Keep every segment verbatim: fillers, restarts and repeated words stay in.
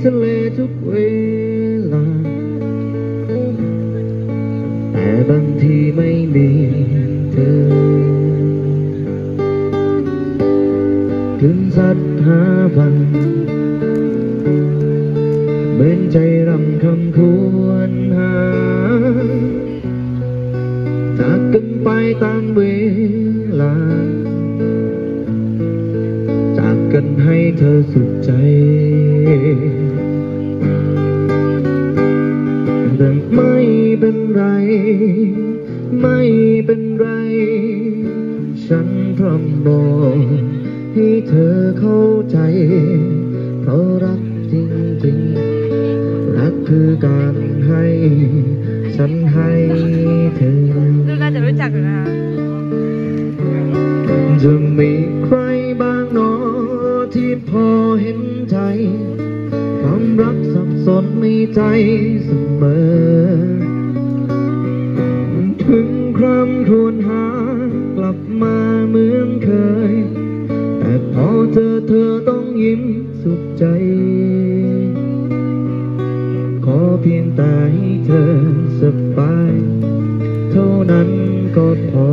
ะเลทุกเวลาแต่บางทีไม่มีเธอคลื่นซัดหาฟังเหมือนใจรำคำควรหาจากกันไปตามเวลาจากกันให้เธอสุขใจแต่ไม่เป็นไรไม่เป็นไรฉันพร้อมบอกให้เธอเข้าใจเพราะรักจริงๆรักคือการให้ฉันให้เธอดูน่าจะรู้จักอยู่นะจะมีใครบ้างหนอที่พอเห็นใจความรักสับสนในใจเสมอถึงครั้งครวญหากลับมาเหมือนเคยแต่พอเจอเธอต้องยิ้มสุขใจขอเพียงแต่ให้เธอสบายเท่านั้นก็พอ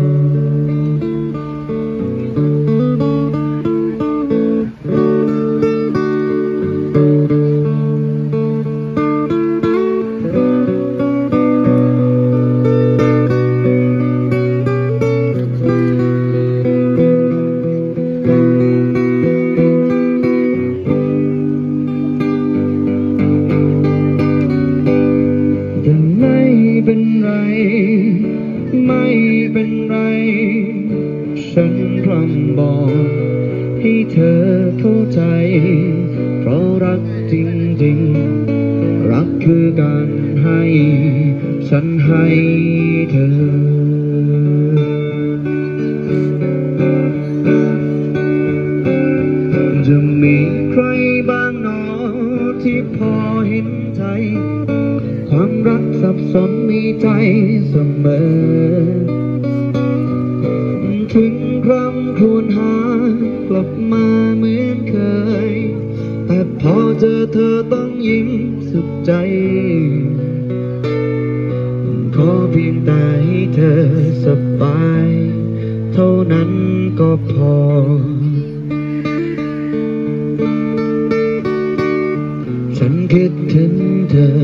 เป็นไรไม่เป็นไรฉันพร่ำบอกให้เธอเข้าใจเพราะรักจริงๆรักคือการให้ฉันให้เธอจะมีใครบ้างหนอที่พอเห็นใจความรักสับสนมีใจเสมอถึงครั้งครวญหากลับมาเหมือนเคยแต่พอเจอเธอต้องยิ้มสุขใจขอเพียงแต่ให้เธอสบายเท่านั้นก็พอฉันคิดถึงเธอ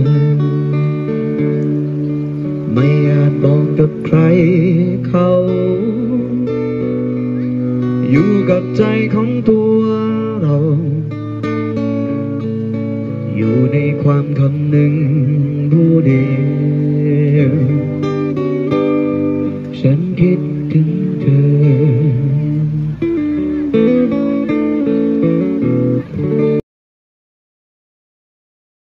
ไม่อาจบอกกับใครเขาอยู่กับใจของตัวเราอยู่ในความคำหนึ่งผู้เดียว